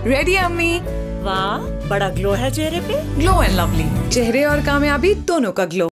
Ready अम्मी? वाह, बड़ा ग्लो है चेहरे पे। ग्लो एंड लवली, चेहरे और कामयाबी दोनों का ग्लो।